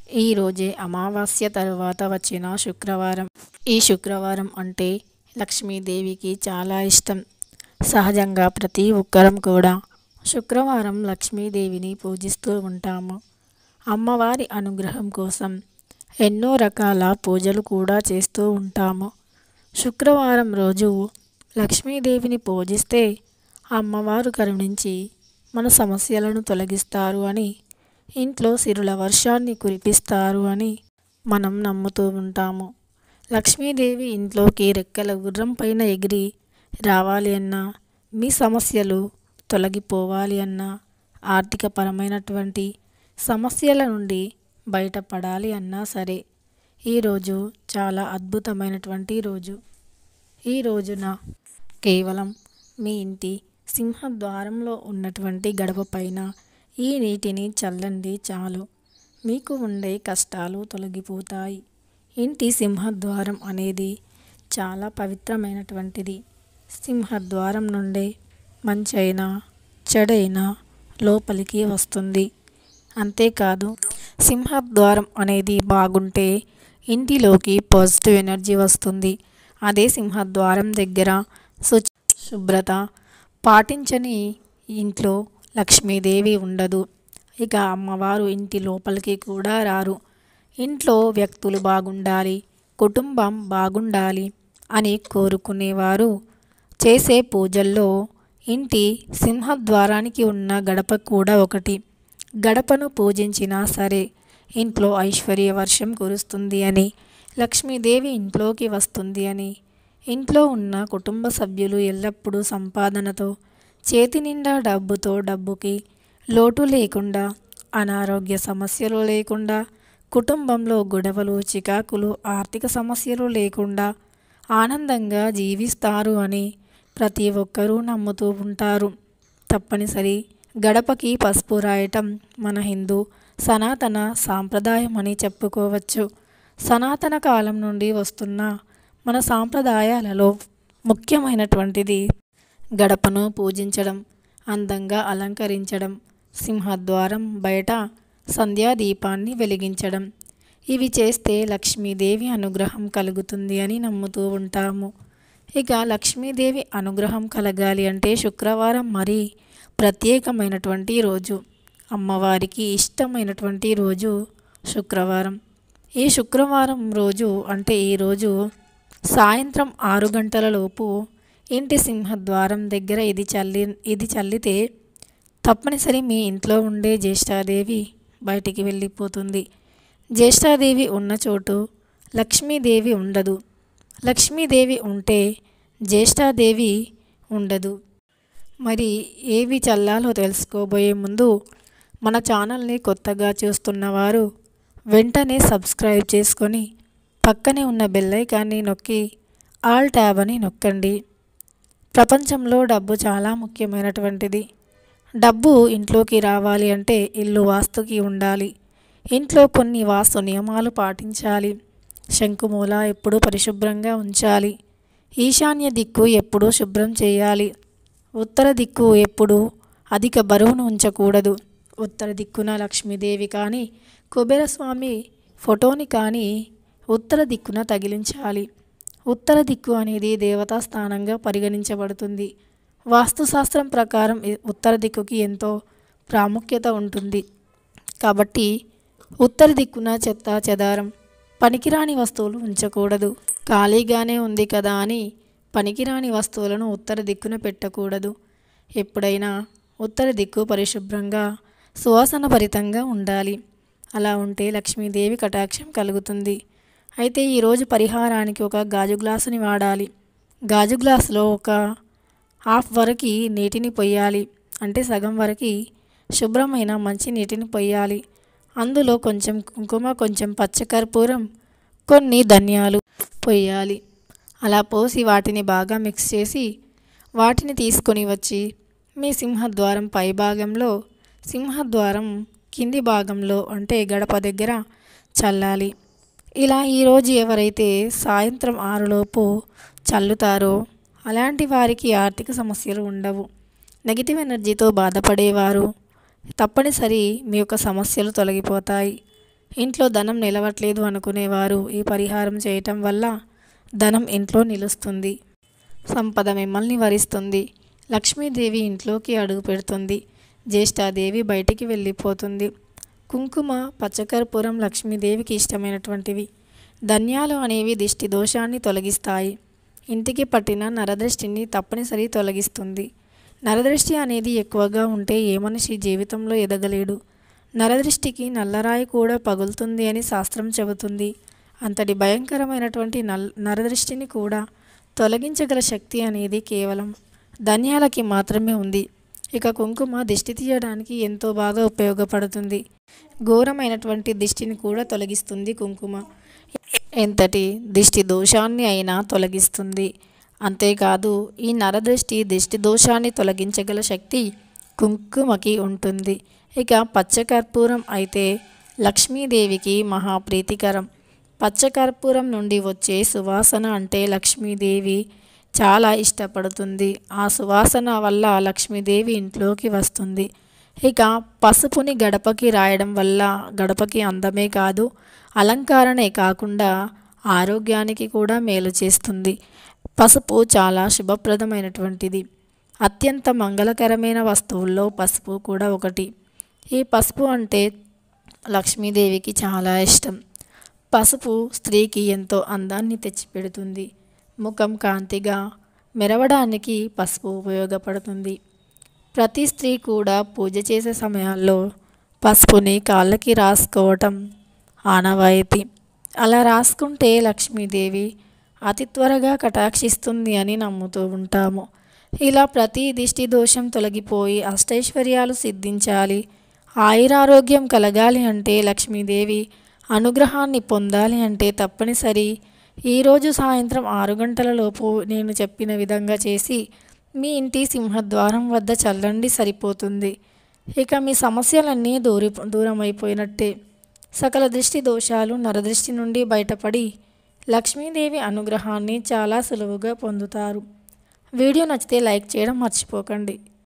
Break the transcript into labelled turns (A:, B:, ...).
A: ఈరోజే అమావాస్య తరువాత వచ్చిన శుక్రవారం. ఈ శుక్రవారం అంటే లక్ష్మీదేవికి చాలా ఇష్టం. సహజంగా ప్రతి ఒక్కరం కూడా శుక్రవారం లక్ష్మీదేవిని పూజిస్తూ ఉంటాము. అమ్మవారి అనుగ్రహం కోసం ఎన్నో రకాల పూజలు కూడా చేస్తూ ఉంటాము. శుక్రవారం రోజు లక్ష్మీదేవిని పూజిస్తే అమ్మవారు కరుణించి మన సమస్యలను తొలగిస్తారు అని, ఇంట్లో సిరుల వర్షాన్ని కురిపిస్తారు అని మనం నమ్ముతూ ఉంటాము. లక్ష్మీదేవి ఇంట్లోకి రెక్కల గుర్రం పైన ఎగిరి రావాలి అన్నా, మీ సమస్యలు తొలగిపోవాలి అన్నా, ఆర్థికపరమైనటువంటి సమస్యల నుండి బయటపడాలి అన్నా సరే, ఈరోజు చాలా అద్భుతమైనటువంటి రోజు. ఈ రోజున కేవలం మీ ఇంటి సింహద్వారంలో ఉన్నటువంటి గడప పైన ఈ నీటిని చల్లండి చాలు. మీకు ఉండే కష్టాలు తొలగిపోతాయి. ఇంటి సింహద్వారం అనేది చాలా పవిత్రమైనటువంటిది. సింహద్వారం నుండే మంచైనా చెడైనా లోపలికి వస్తుంది. అంతేకాదు, సింహద్వారం అనేది బాగుంటే ఇంటిలోకి పాజిటివ్ ఎనర్జీ వస్తుంది. అదే సింహద్వారం దగ్గర శుభ్రత పాటించని ఇంట్లో లక్ష్మీదేవి ఉండదు. ఇక అమ్మవారు ఇంటి లోపలికి కూడా రారు. ఇంట్లో వ్యక్తులు బాగుండాలి, కుటుంబం బాగుండాలి అని కోరుకునేవారు చేసే పూజల్లో ఇంటి సింహద్వారానికి ఉన్న గడప కూడా ఒకటి. గడపను పూజించినా సరే ఇంట్లో ఐశ్వర్య వర్షం కురుస్తుంది అని, లక్ష్మీదేవి ఇంట్లోకి వస్తుంది అని, ఇంట్లో ఉన్న కుటుంబ సభ్యులు ఎల్లప్పుడూ సంపాదనతో, చేతి నిండా డబ్బుకి లోటు లేకుండా, అనారోగ్య సమస్యలు లేకుండా, కుటుంబంలో గొడవలు చికాకులు ఆర్థిక సమస్యలు లేకుండా ఆనందంగా జీవిస్తారు అని ప్రతి ఒక్కరూ నమ్ముతూ ఉంటారు. తప్పనిసరి గడపకి పసుపు రాయటం మన హిందూ సనాతన సాంప్రదాయం అని చెప్పుకోవచ్చు. సనాతన కాలం నుండి వస్తున్న మన సాంప్రదాయాలలో ముఖ్యమైనటువంటిది గడపను పూజించడం, అందంగా అలంకరించడం, సింహద్వారం బయట సంధ్యాదీపాన్ని వెలిగించడం. ఇవి చేస్తే లక్ష్మీదేవి అనుగ్రహం కలుగుతుంది అని నమ్ముతూ ఉంటాము. ఇక లక్ష్మీదేవి అనుగ్రహం కలగాలి అంటే శుక్రవారం మరీ ప్రత్యేకమైనటువంటి రోజు. అమ్మవారికి ఇష్టమైనటువంటి రోజు శుక్రవారం. ఈ శుక్రవారం రోజు అంటే ఈరోజు సాయంత్రం 6 గంటల లోపు ఇంటి సింహద్వారం దగ్గర ఇది చల్లితే తప్పనిసరి మీ ఇంట్లో ఉండే జ్యేష్ఠాదేవి బయటికి వెళ్ళిపోతుంది. జ్యేష్ఠాదేవి ఉన్న చోటు లక్ష్మీదేవి ఉండదు. లక్ష్మీదేవి ఉంటే జ్యేష్ఠాదేవి ఉండదు. మరి ఏవి చల్లాలో తెలుసుకోబోయే ముందు మన ఛానల్ని కొత్తగా చూస్తున్నవారు వెంటనే సబ్స్క్రైబ్ చేసుకొని పక్కనే ఉన్న బెల్ ఐకాన్ని నొక్కి ఆల్ ట్యాబ్ అని నొక్కండి. ప్రపంచంలో డబ్బు చాలా ముఖ్యమైనటువంటిది. డబ్బు ఇంట్లోకి రావాలి అంటే ఇల్లు వాస్తుకి ఉండాలి. ఇంట్లో కొన్ని వాస్తు నియమాలు పాటించాలి. శంకుమూల ఎప్పుడూ పరిశుభ్రంగా ఉంచాలి. ఈశాన్య దిక్కు ఎప్పుడూ శుభ్రం చేయాలి. ఉత్తర దిక్కు ఎప్పుడూ అధిక బరువును ఉంచకూడదు. ఉత్తర దిక్కున లక్ష్మీదేవి కానీ కుబేరస్వామి ఫోటోని కానీ ఉత్తర దిక్కున తగిలించాలి. ఉత్తర దిక్కు అనేది దేవతా స్థానంగా పరిగణించబడుతుంది. వాస్తుశాస్త్రం ప్రకారం ఉత్తర దిక్కుకి ఎంతో ప్రాముఖ్యత ఉంటుంది. కాబట్టి ఉత్తర దిక్కున చెత్త చెదారం, పనికిరాని వస్తువులు ఉంచకూడదు. ఖాళీగానే ఉంది కదా అని పనికిరాని వస్తువులను ఉత్తర దిక్కున పెట్టకూడదు. ఎప్పుడైనా ఉత్తర దిక్కు పరిశుభ్రంగా సువాసనభరితంగా ఉండాలి. అలా ఉంటే లక్ష్మీదేవి కటాక్షం కలుగుతుంది. అయితే ఈరోజు పరిహారానికి ఒక గాజు గ్లాసుని వాడాలి. గాజు గ్లాసులో ఒక హాఫ్ వరకు నీటిని పొయ్యాలి. అంటే సగం వరకు శుభ్రమైన మంచి నీటిని పొయ్యాలి. అందులో కొంచెం కుంకుమ, కొంచెం పచ్చకర్పూరం, కొన్ని ధనియాలు పొయ్యాలి. అలా పోసి వాటిని బాగా మిక్స్ చేసి వాటిని తీసుకొని వచ్చి మీ సింహద్వారం పై భాగంలో, సింహద్వారం కింది భాగంలో అంటే గడప దగ్గర చల్లాలి. ఇలా ఈరోజు ఎవరైతే సాయంత్రం 6 లోపు చల్లుతారో అలాంటి వారికి ఆర్థిక సమస్యలు ఉండవు. నెగిటివ్ ఎనర్జీతో బాధపడేవారు తప్పనిసరి మీ యొక్క సమస్యలు తొలగిపోతాయి. ఇంట్లో ధనం నిలవట్లేదు అనుకునేవారు ఈ పరిహారం చేయటం వల్ల ధనం ఇంట్లో నిలుస్తుంది. సంపద మిమ్మల్ని వరిస్తుంది. లక్ష్మీదేవి ఇంట్లోకి అడుగు పెడుతుంది. జ్యేష్ఠాదేవి బయటికి వెళ్ళిపోతుంది. కుంకుమ, పచ్చకర్పూరం లక్ష్మీదేవికి ఇష్టమైనటువంటివి. ధన్యాలు అనేవి దిష్టి దోషాన్ని తొలగిస్తాయి. ఇంటికి పట్టిన నరదృష్టిని తప్పనిసరి తొలగిస్తుంది. నరదృష్టి అనేది ఎక్కువగా ఉంటే ఏ మనిషి జీవితంలో ఎదగలేడు. నరదృష్టికి నల్లరాయి కూడా పగులుతుంది అని శాస్త్రం చెబుతుంది. అంతటి భయంకరమైనటువంటి నరదృష్టిని కూడా తొలగించగల శక్తి అనేది కేవలం ధన్యాలకి మాత్రమే ఉంది. ఇక కుంకుమ దిష్టి తీయడానికి ఎంతో బాగా ఉపయోగపడుతుంది. ఘోరమైనటువంటి దిష్టిని కూడా తొలగిస్తుంది కుంకుమ. ఎంతటి దిష్టి దోషాన్ని అయినా తొలగిస్తుంది. అంతేకాదు ఈ నరదృష్టి దిష్టి దోషాన్ని తొలగించగల శక్తి కుంకుమకి ఉంటుంది. ఇక పచ్చకర్పూరం అయితే లక్ష్మీదేవికి మహాప్రీతికరం. పచ్చకర్పూరం నుండి వచ్చే సువాసన అంటే లక్ష్మీదేవి చాలా ఇష్టపడుతుంది. ఆ సువాసన వల్ల లక్ష్మీదేవి ఇంట్లోకి వస్తుంది. ఇక పసుపుని గడపకి రాయడం వల్ల గడపకి అందమే కాదు, అలంకరణే కాకుండా ఆరోగ్యానికి కూడా మేలు చేస్తుంది. పసుపు చాలా శుభప్రదమైనటువంటిది. అత్యంత మంగళకరమైన వస్తువుల్లో పసుపు కూడా ఒకటి. ఈ పసుపు అంటే లక్ష్మీదేవికి చాలా ఇష్టం. పసుపు స్త్రీకి ఎంతో అందాన్ని తెచ్చిపెడుతుంది. ముఖం కాంతిగా మెరవడానికి పసుపు ఉపయోగపడుతుంది. ప్రతి స్త్రీ కూడా పూజ చేసే సమయాల్లో పసుపుని కాళ్ళకి రాసుకోవటం ఆనవాయితీ. అలా రాసుకుంటే లక్ష్మీదేవి అతి త్వరగా కటాక్షిస్తుంది అని నమ్ముతూ ఉంటాము. ఇలా ప్రతి దిష్టి దోషం తొలగిపోయి అష్టైశ్వర్యాలు సిద్ధించాలి, ఆయురారోగ్యం కలగాలి అంటే, లక్ష్మీదేవి అనుగ్రహాన్ని పొందాలి అంటే తప్పనిసరి ఈరోజు సాయంత్రం 6 గంటలలోపు నేను చెప్పిన విధంగా చేసి మీ ఇంటి సింహద్వారం వద్ద చల్లండి, సరిపోతుంది. ఇక మీ సమస్యలన్నీ దూరమైపోయినట్టే. సకల దృష్టి దోషాలు, నరదృష్టి నుండి బయటపడి లక్ష్మీదేవి అనుగ్రహాన్ని చాలా సులువుగా పొందుతారు. వీడియో నచ్చితే లైక్ చేయడం మర్చిపోకండి.